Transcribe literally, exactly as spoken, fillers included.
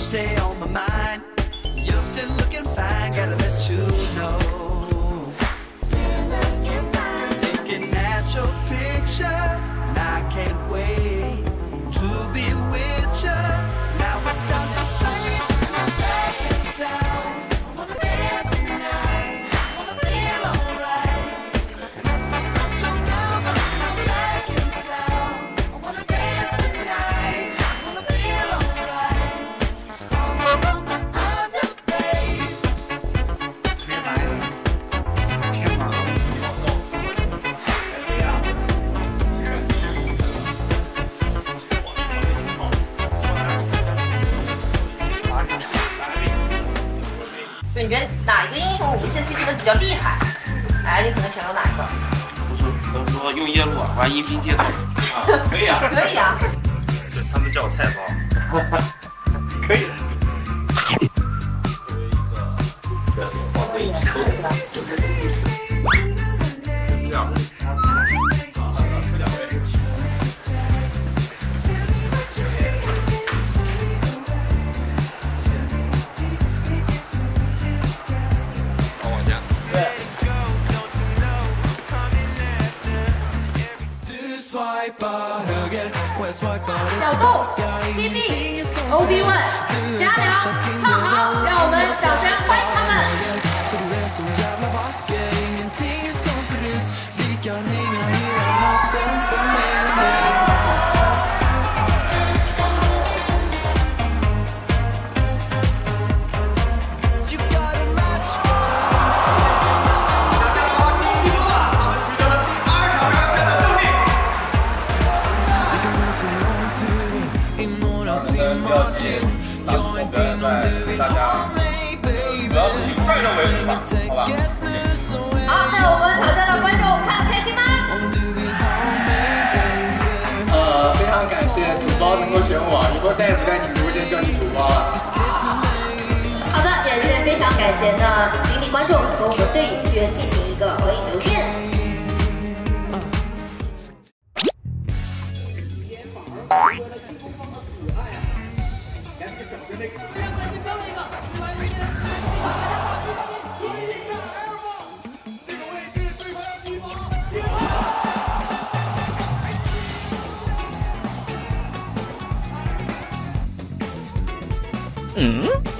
stay on my mind. You're still looking fine, gotta let you know. Still looking fine. Looking at your picture, and I can't wait to be with you. Now it's time to play. I'm back in town. I wanna dance tonight. I wanna feel alright. And that's my touch on down, but I'm back in town. I wanna dance tonight. I wanna feel alright. So call me on the other babe. 别来了，想天马。 对，你觉得哪一个英雄无限 C 真的比较厉害？哎，你可能想到哪一个？ 不是，都说用耶路啊，玩阴兵接口啊，可以啊， 可以啊。 对，他们叫我菜包，可以的。作为一个这往在一起抽的，这样。 小豆 C B O B one 加良胖豪，让我们掌声欢迎他们。 大家主要是以快乐为主吧，好吧？ 好，那我们场下的观众看得开心吗？ 呃，非常感谢主包能够选我，以后再也不在你们直播间叫你主包了。 好的，也是非常感谢呢，请你观众和我们对演员进行一个合影留念。 嗯。